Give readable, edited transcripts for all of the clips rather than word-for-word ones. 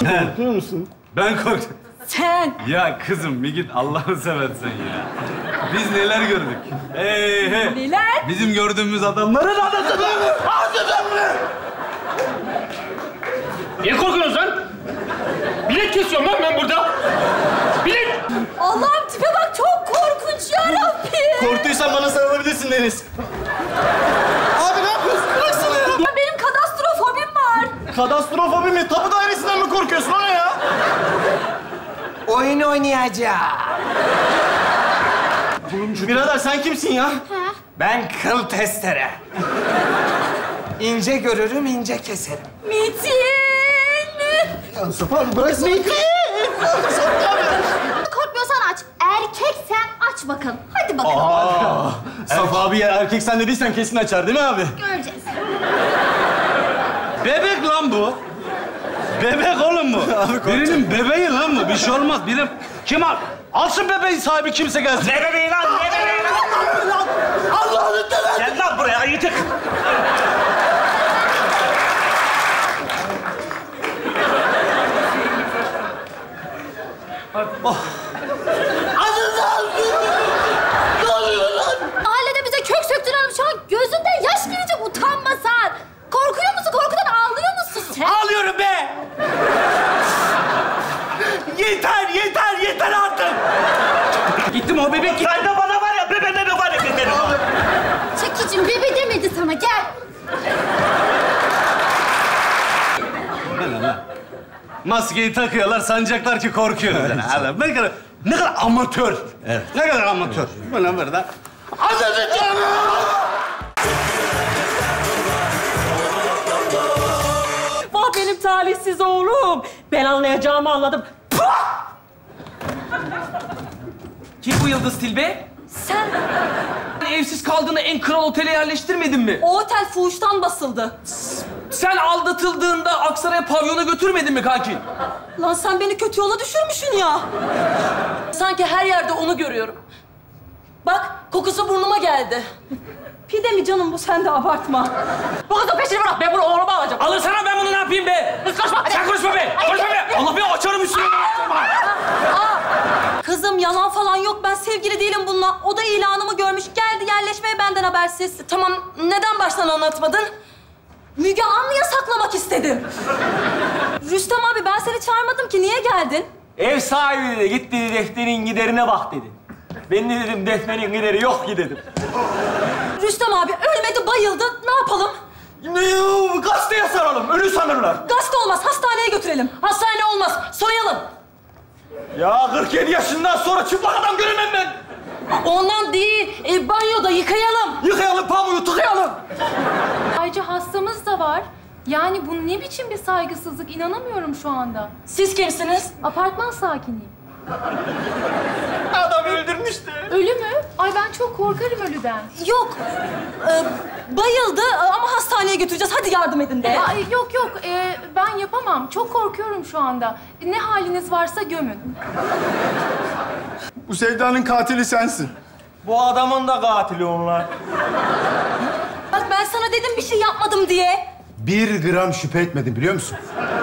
korkuyor musun? Ben korktum. Sen. Ya kızım bir git Allah'ını seversen ya. Biz neler gördük? Hey hey. Neler? Bizim gördüğümüz adamların anasını mı? Niye korkuyorsun lan? Bilet kesiyorum lan ben burada. Bilet! Allah'ım tipe bak çok korkunç yarabbim. Korktuysan bana sarılabilirsin Deniz. Abi ne yapıyorsun? Bıraksana ya. Ya benim kadastrofobim var. Kadastrofobi mi? Tapu dairesinden mi korkuyorsun? O ne ya? Oyun oynayacağım. Birader sen kimsin ya? Ben kıl testere. İnce görürüm, ince keserim. Metin. Safa abi bırak beni. Korkmuyorsan aç. Erkeksen aç bakalım. Hadi bakalım. Safa abi ya erkek sen dediysen kesin açar değil mi abi? Göreceğiz. Bebek lan bu. Bebek oğlum bu. Birinin bebeği lan bu. Bir şey olmaz. Birim kim al? Alsın bebeğin sahibi kimse gelsin. Ne bebeği lan, ne bebeği lan? Allah'ını seversen. Gel lan buraya, ayıcık. Mahallede bize kök söktüren şu an gözünden yaş gelecek utanmasan. Korkuyor musun? Korkudan ağlıyor musun sen? Ağlıyorum be! Yeter artık! Gittim o bebek gitti. Sen de bana var ya, bebe var ya dedim. Çekicim bebe demedi sana, gel. Maskeyi takıyorlar, sanacaklar ki korkuyoruz. Yani. Allah, ne kadar amatör. Evet. Ne kadar amatör. Böyle burada. Azıcık canım! Vah benim talihsiz oğlum. Ben anlayacağımı anladım. Kim bu Yıldız Tilbe? Sen. Evsiz kaldığında en kral otele yerleştirmedin mi? O otel fuhuştan basıldı. Sen aldatıldığında Aksaray'a pavyona götürmedin mi kanki? Lan sen beni kötü yola düşürmüşsün ya. Sanki her yerde onu görüyorum. Bak kokusu burnuma geldi. Pide mi canım bu, sen de abartma. Bu kızın peşini bırak, ben bunu oğluma alacağım. Alırsana, ben bunu ne yapayım be? Kız konuşma. Sen konuşma be! Konuşma be! Allah be, açarım üstüne! Kızım yalan falan yok, ben sevgili değilim bununla. O da ilanımı görmüş, geldi yerleşmeye benden habersiz. Tamam, neden baştan anlatmadın? Müge Anlı'ya saklamak istedim. Rüstem abi, ben seni çağırmadım ki, niye geldin? Ev sahibi dedi, git dedi, Defne'nin giderine bak dedi. Ben de dedim, Defne'nin gideri yok ki dedim. Rüstem abi ölmedi, bayıldı. Ne yapalım? Gazeteye saralım, ölü sanırlar. Gazete olmaz, hastaneye götürelim. Hastane olmaz, soyalım. Ya 47 yaşından sonra çıplak adam göremem ben. Ondan değil, banyoda yıkayalım. Yıkayalım pamuğu, tıkayalım. Ayrıca hastamız da var. Yani bu ne biçim bir saygısızlık, inanamıyorum şu anda. Siz kimsiniz? Apartman sakiniyim. Adam öldürmüştü. Ölü mü? Ay ben çok korkarım ölüden. Yok, bayıldı ama hastaneye götüreceğiz. Hadi yardım edin de. Ay, yok, ben yapamam. Çok korkuyorum şu anda. Ne haliniz varsa gömün. Bu sevdanın katili sensin. Bu adamın da katili onlar. Bak ben sana dedim bir şey yapmadım diye. 1 gram şüphe etmedim biliyor musun?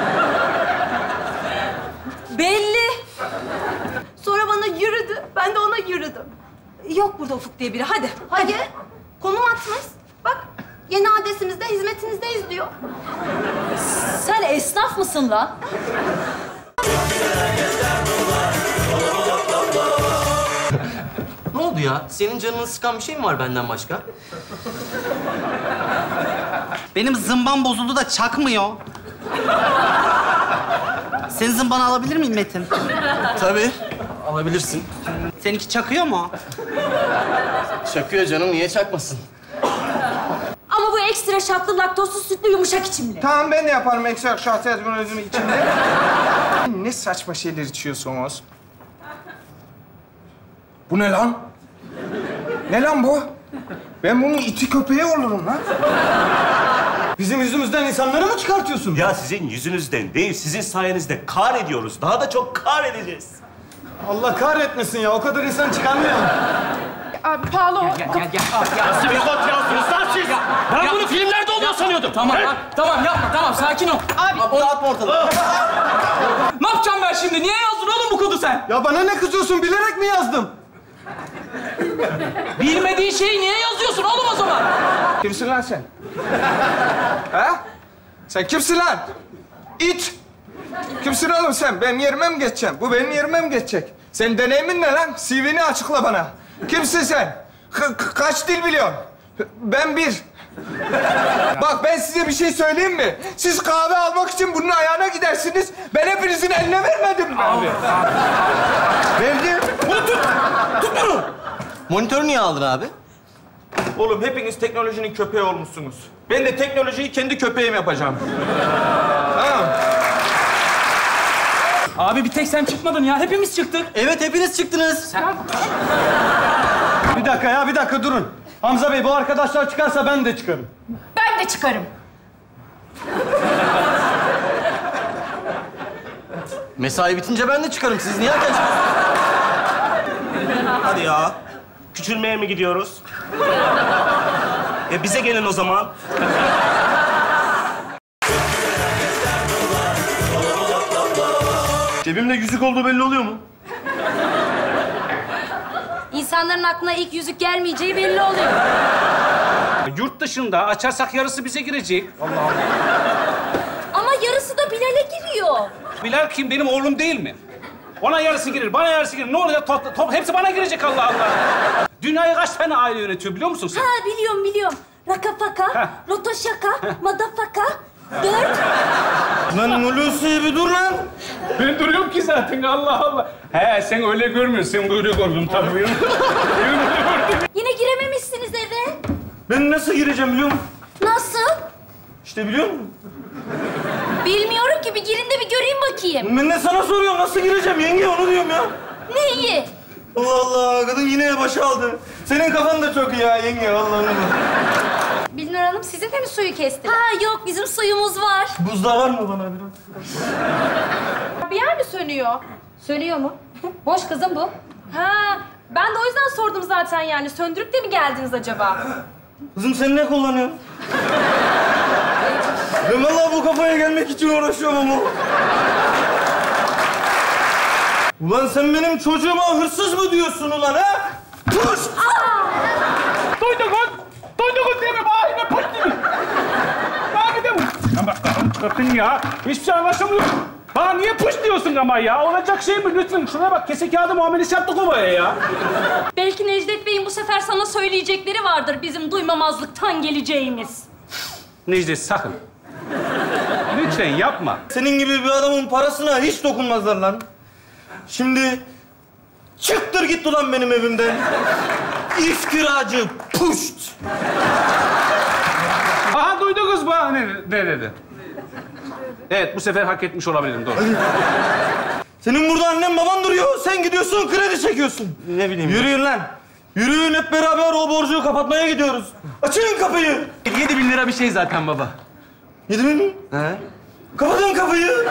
Belli. Sonra bana yürüdü, ben de ona yürüdüm. Yok burada Ufuk diye biri, hadi. Hadi. Konum atmış. Bak yeni adresimizde hizmetinizdeyiz diyor. Sen esnaf mısın lan? Ne oldu ya? Senin canını sıkan bir şey mi var benden başka? Benim zımban bozuldu da çakmıyor. Senin zımbanı alabilir miyim Metin? Tabii. Alabilirsin. Seninki çakıyor mu? Çakıyor canım, niye çakmasın? Ama bu ekstra şartlı laktozsuz sütlü yumuşak içimli. Tamam ben de yaparım ekstra şahsiyet bunu özümü içinde. Ne saçma şeyler içiyorsunuz? Bu ne lan? Ne lan bu? Ben bunun iti köpeği olurum lan. Bizim yüzümüzden insanları mı çıkartıyorsun? Ya sizin yüzünüzden değil, sizin sayenizde kar ediyoruz. Daha da çok kar edeceğiz. Allah kahretmesin ya, o kadar insan çıkarmıyor. Abi Paolo. Gel. Nasıl bir kot yazıyorsunuz lan siz? Ben bunu filmlerde oluyor sanıyordum. Tamam lan, tamam yapma, tamam sakin ol. Abi dağıtma ortalığı. Ne yapacağım ben şimdi? Niye yazdın oğlum bu kodu sen? Ya bana ne kızıyorsun? Bilerek mi yazdım? Bilmediğin şeyi niye yazıyorsun oğlum o zaman? Kimsin lan sen? Ha? Sen kimsin lan? İt! Kimsin oğlum sen? Benim yerime mi geçeceksin? Bu benim yerime mi geçecek? Senin deneyimin ne lan? CV'ni açıkla bana. Kimsin sen? Kaç dil biliyorsun? Ben bir. Bak ben size bir şey söyleyeyim mi? Siz kahve almak için bunun ayağına gidersiniz. Ben hepinizin eline vermedim mi? Abi. Verdim. Bunu tut. Tut bunu. Monitörü niye aldın abi? Oğlum hepiniz teknolojinin köpeği olmuşsunuz. Ben de teknolojiyi kendi köpeğim yapacağım. Tamam. Abi bir tek sen çıkmadın ya. Hepimiz çıktık. Evet, hepiniz çıktınız. Bir dakika durun. Hamza Bey bu arkadaşlar çıkarsa ben de çıkarım. Ben de çıkarım. Mesai bitince ben de çıkarım. Siz niye erken çıkıyorsunuz? Hadi ya. Küçülmeye mi gidiyoruz? Bize gelin o zaman. Cebimde yüzük olduğu belli oluyor mu? İnsanların aklına ilk yüzük gelmeyeceği belli oluyor. Yurt dışında açarsak yarısı bize girecek. Ama yarısı da Bilal'e giriyor. Bilal kim? Benim oğlum değil mi? Ona yarısı girir, bana yarısı girir. Ne olacak? Top hepsi bana girecek Allah Allah. Dünyayı kaç tane aile yönetiyor biliyor musun sen? Ha biliyorum. Rakafaka, rotoşaka, madafaka, 4. Lan Hulusi bir dur lan. Ben duruyorum ki zaten Allah Allah. He sen öyle görmüyorsun, sen böyle gördün tabii. Yine girememişsiniz eve. Ben nasıl gireceğim biliyor musun? Nasıl? İşte biliyor musun? Bilmiyorum ki. Bir girin de bir göreyim bakayım. Ben de sana soruyorum nasıl gireceğim yenge onu diyorum ya. Neyi? Allah Allah kadın yine başı aldı. Senin kafan da çok iyi ya yenge vallahi. Bilnur Hanım sizin de mi suyu kestiler? Ha yok bizim suyumuz var. Buzda var mı bana biraz? Bir yer mi sönüyor? Sönüyor mu? Boş kızım bu. Ha, ben de o yüzden sordum zaten yani. Söndürüp de mi geldiniz acaba? Kızım sen ne kullanıyorsun? Ben vallahi bu kafaya gelmek için uğraşıyorum ama. Ulan sen benim çocuğuma hırsız mı diyorsun ulan ha? Puş! Duydun değil mi? Bana yine pırt dedi. Bana gidelim. Ama bakın ya, hiçbir şey anlaşılmıyor. Bana niye pış diyorsun ama ya? Olacak şey mi? Lütfen şuna bak, kese kağıdı muamelesi yaptık ovaya ya. Belki Necdet Bey'in bu sefer sana söyleyecekleri vardır bizim duymamazlıktan geleceğimiz. Necdet sakın. Lütfen yapma. Senin gibi bir adamın parasına hiç dokunmazlar lan. Şimdi çıktır git ulan benim evimden. İftiracı puşt. Aha duydu kız bana ne dedi? Evet bu sefer hak etmiş olabilirim doğru. Senin burada annen baban duruyor. Sen gidiyorsun kredi çekiyorsun. Ne bileyim. Yürüyün lan. Yürüyün hep beraber o borcu kapatmaya gidiyoruz. Açın kapıyı. 7.000 lira bir şey zaten baba. 7.000 mi? He? Kapatın kapıyı.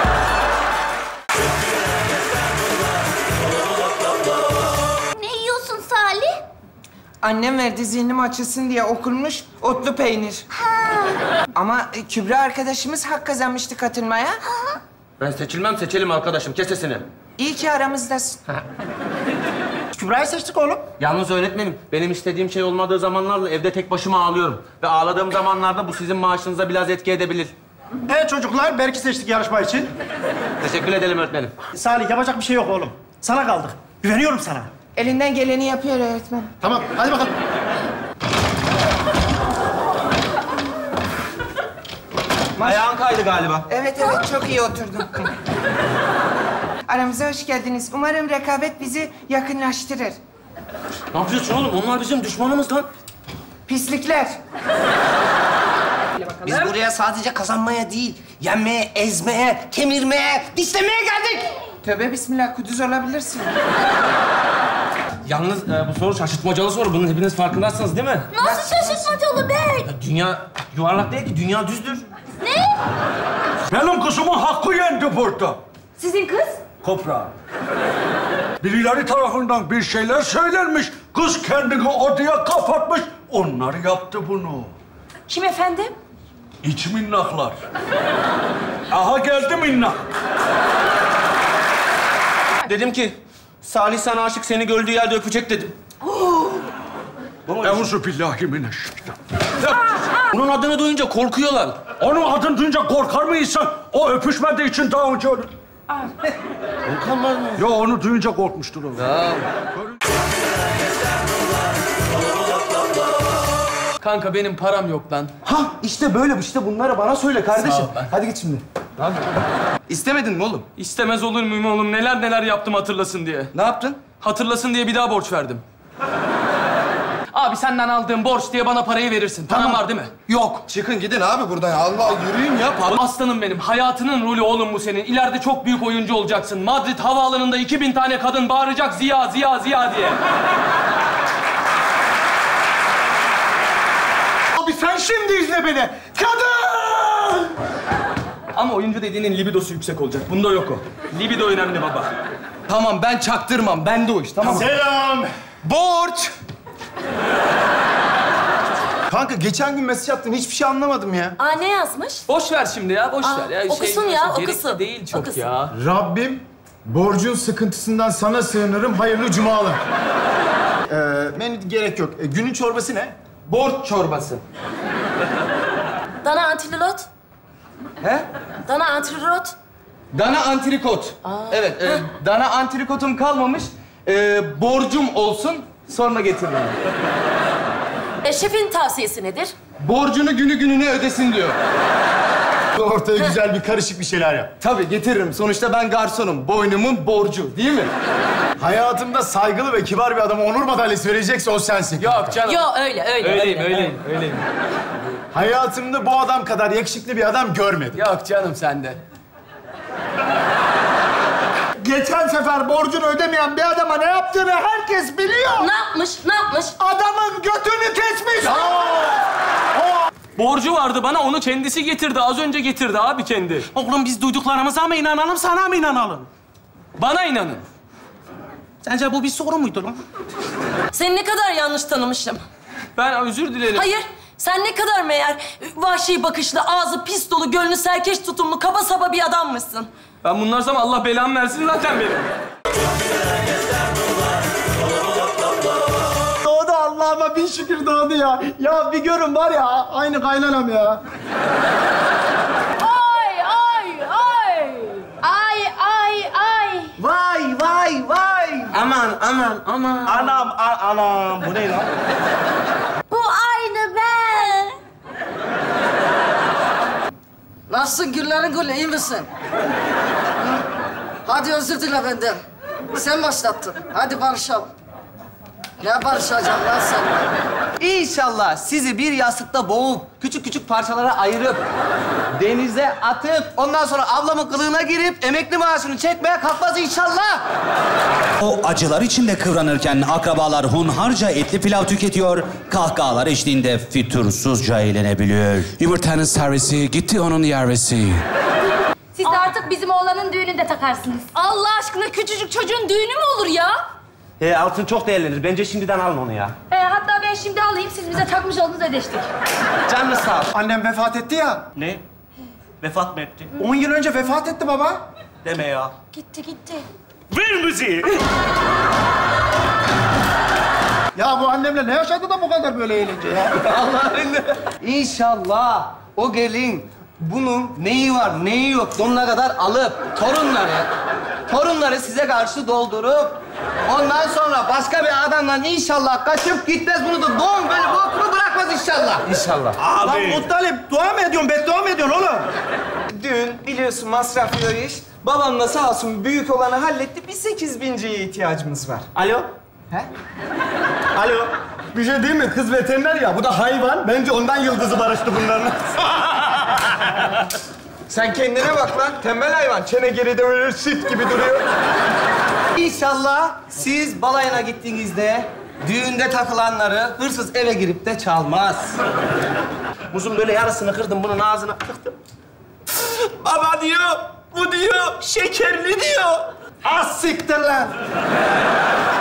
Ne yiyorsun Salih? Annem verdi zihnim açılsın diye okunmuş otlu peynir. Ama Kübra arkadaşımız hak kazanmıştı katılmaya. Ben seçelim arkadaşım. Kes sesini. İyi ki aramızdasın. Kübra'yı seçtik oğlum. Yalnız öğretmenim, benim istediğim şey olmadığı zamanlarda evde tek başıma ağlıyorum. Ve ağladığım zamanlarda bu sizin maaşınıza biraz etki edebilir. Evet çocuklar, Berk'i seçtik yarışma için. Teşekkür ederim öğretmenim. Salih, yapacak bir şey yok oğlum. Sana kaldık. Güveniyorum sana. Elinden geleni yapıyor öğretmen. Tamam, hadi bakalım. Ayağın kaydı galiba. Evet, çok iyi oturdun. Aramıza hoş geldiniz. Umarım rekabet bizi yakınlaştırır. Ne yapıyorsun oğlum? Onlar bizim düşmanımız lan. Pislikler. Biz buraya sadece kazanmaya değil, yenmeye, ezmeye, kemirmeye, dişlemeye geldik. Tövbe bismillah, kuduz olabilirsin. Yalnız bu soru şaşırtmacalı soru. Bunun hepiniz farkındasınız değil mi? Nasıl şaşırtmacalı bey? Dünya yuvarlak değil ki, dünya düzdür. Ne? Benim kızımın hakkı yendi burada. Sizin kız? Kopra. Birileri tarafından bir şeyler söylenmiş. Kız kendini odaya kapatmış. Onlar yaptı bunu. Kim efendim? İç minnaklar. Aha geldi minnak. Dedim ki, Salih sana aşık, seni gördüğü yerde öpecek dedim. Euzubillahimineşşeytan. Bunun adını duyunca korkuyorlar. Onun adını duyunca korkar mı insan? O öpüşmediği için daha önce ölür. Korkamaz mı? Yo, onu duyunca korkmuştur o. Kanka benim param yok lan. Ha işte böyle işte bunları bana söyle kardeşim. Sağ ol lan. Hadi git şimdi. İstemedin mi oğlum? İstemez olur muyum oğlum? Neler neler yaptım hatırlasın diye. Ne yaptın? Hatırlasın diye bir daha borç verdim. Abi senden aldığım borç diye bana parayı verirsin. Param var değil mi? Yok. Çıkın gidin abi buradan. Allah yürüyün ya. Aslanım benim. Hayatının rolü oğlum bu senin. İleride çok büyük oyuncu olacaksın. Madrid havaalanında 2000 tane kadın bağıracak Ziya, Ziya, Ziya diye. Abi sen şimdi izle beni. Kadın! Ama oyuncu dediğinin libidosu yüksek olacak. Bunda yok o. Libido önemli baba. Tamam ben çaktırmam. Ben de o iş. Tamam. Selam. Borç. Kanka geçen gün mesaj attın. Hiçbir şey anlamadım ya. Aa, ne yazmış? Boş ver şimdi ya, boş ver. Ya, okusun ya, gerekli okusun. değil çok Okusun. ya. Rabbim borcun sıkıntısından sana sığınırım. Hayırlı cumalar. Benim gerek yok. Günün çorbası ne? Borç çorbası. Dana antilot. He? Dana antilot. Dana antrikot. Evet, dana antrikotum kalmamış. Borcum olsun, sonra getiririm. Şefin tavsiyesi nedir? Borcunu günü gününe ödesin diyor. Ortaya güzel bir karışık bir şeyler yap. Tabii getiririm. Sonuçta ben garsonum. Boynumun borcu, değil mi? Hayatımda saygılı ve kibar bir adama onur madalyası verecekse o sensin. Yok canım. Yo öyle. Öyleyim. Hayatımda bu adam kadar yakışıklı bir adam görmedim. Yok canım sende. Geçen sefer borcunu ödemeyen bir adama ne yaptığını herkes biliyor. Ne yapmış? Adamın götünü kesmiş. Borcu vardı bana, onu kendisi getirdi. Az önce getirdi abi kendi. Oğlum biz duyduklarımıza mı inanalım, sana mı inanalım? Bana inanın. Sence bu bir soru muydu lan? Seni ne kadar yanlış tanımışım. Ben özür dilerim. Hayır, sen ne kadar meğer vahşi bakışlı, ağzı pis dolu, gönlü serkeş tutumlu, kaba saba bir adammışsın. Ben bunlarsam Allah belamı versin zaten benim. Doğdu Allah'ıma bin şükür doğdu ya. Ya bir görün var ya aynı kaynanam ya. Ay. Vay. Anam, anam. Bu ne lan? Bu aynı ben. Nasılsın güllerin gülü, iyi misin? Hadi özür dile benden. Sen başlattın. Hadi barışalım. Ne barışacağım lan sen? İnşallah sizi bir yastıkta boğup, küçük küçük parçalara ayırıp, denize atıp, ondan sonra ablamın kılığına girip, emekli maaşını çekmeye kalkmaz inşallah. O acılar içinde kıvranırken akrabalar hunharca etli pilav tüketiyor, kahkahalar eşliğinde fütursuzca eğlenebiliyor. Yumurtanın servisi gitti onun yervesi. Siz de artık bizim oğlanın düğününde takarsınız. Allah aşkına küçücük çocuğun düğünü mü olur ya? Altın çok değerlenir. Bence şimdiden alın onu ya. Hatta ben şimdi alayım, siz bize takmış oldunuz, ödeştik. Canınız sağ ol. Annem vefat etti ya. Ne? Vefat mı etti? 10 yıl önce vefat etti baba. Deme ya. Gitti. Ver müziği. Ya bu annemle ne yaşadı da bu kadar böyle eğlence ya? Allah'ın İnşallah o gelin bunun neyi var, neyi yok sonuna kadar alıp torunları size karşı doldurup ondan sonra başka bir adamdan inşallah kaçıp gitmez bunu da böyle bokunu bırakmaz inşallah. İnşallah. Lan Muttalip dua mı ediyorsun, beddua mı ediyorsun oğlum? Dün biliyorsun masraflı iş. Babam da sağ olsun büyük olanı halletti. Bir 8.000'ciye ihtiyacımız var. Alo? He? Alo? Bir şey değil mi? Kız veteriner ya. Bu da hayvan. Bence ondan yıldızı barıştı bunların. Sen kendine bak lan. Tembel hayvan. Çene geride böyle sit gibi duruyor. İnşallah siz balayına gittiğinizde düğünde takılanları hırsız eve girip de çalmaz. Muzun böyle yarısını kırdım, bunun ağzına tıktım. Baba diyor, bu diyor, şekerli diyor. Az siktir lan.